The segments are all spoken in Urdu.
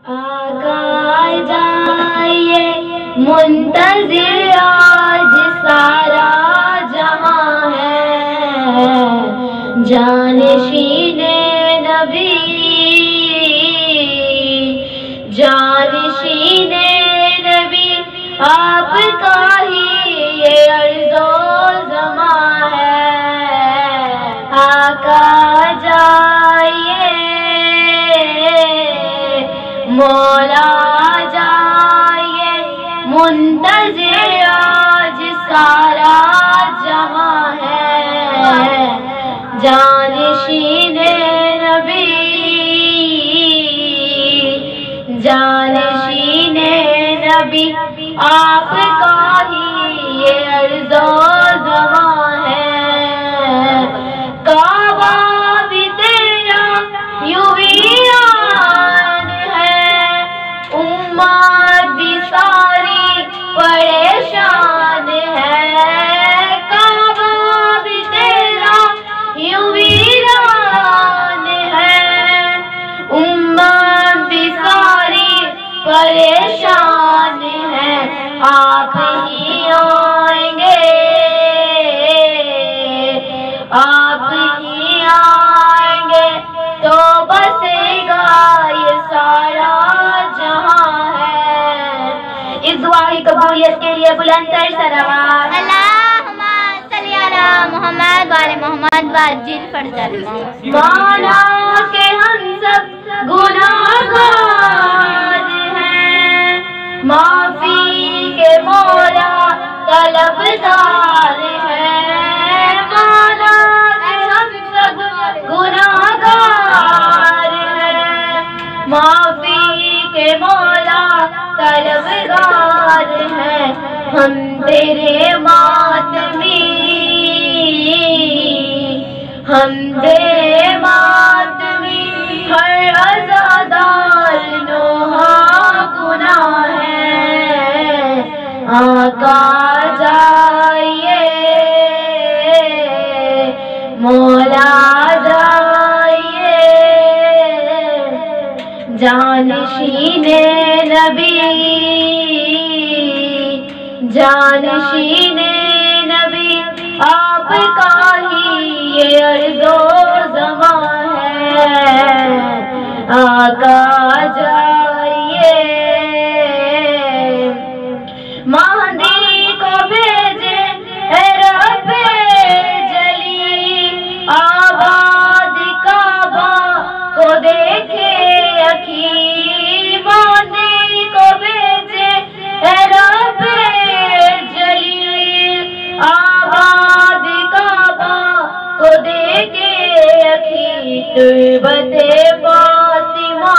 آقا جائیے منتظر آج سارا جہاں ہے، جانشین نبی جانشین نبی آپ کا ہی یہ عرض و زماں ہے۔ آقا جائیے مولا جائیے منتظر آج سارا جہاں ہے، جانشین نبی جانشین نبی آپ کا ہی یہ عرض و زماں ہے۔ کعبہ بھی تیرا یوں ویران ہے، امت بھی ساری پریشان ہے۔ کعبہ بھی تیرا یوں ویران ہے، امت بھی ساری پریشان ہے۔ آپ ہی آئیں گے آپ ہی آئیں گے تو بسے گا یہ سارا جہاں ہے۔ اس دعا کی قبولیت کے لیے بلند تر صلوات۔ اللہم صلی علی محمد وعلی محمد وعجل فرجنا۔ مانا کہ ہم سب گناہگار ہیں، معافی کے مولا طلبگار ہیں۔ مانا کہ ہم سب گناہگار ہیں، معافی کے مولا طلبگار ہیں۔ ہم تیرے ماتمی ہم تیرے ماتمی ہر عزادار نوحہ گناہ ہے۔ آقا جائیے مولا جائیے جانشین نبی جانشین نبی آپ کا ہی یہ عرض و زماں ہے۔ آقا جائیے مہدی کو بھیجے اے رب جلی، آباد کعبہ کو دیکھے اکھی۔ مہدی کو بھیجے اے رب جلی، آباد کعبہ کو دیکھے اکھی۔ تربت فاطمہ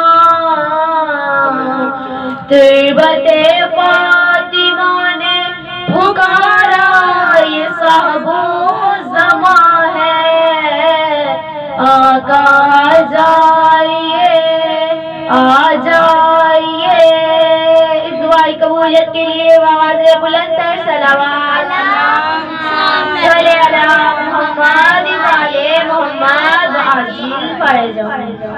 تربت فاطمہ نے پکارا یہ صاحب زماں ہے۔ آقا جائیے آ جائیے۔ اس دعا کی قبولیت کے لیے آواز بلند تر صلوات۔ صلی علی محمد وعلی محمد وعجل فرجنا۔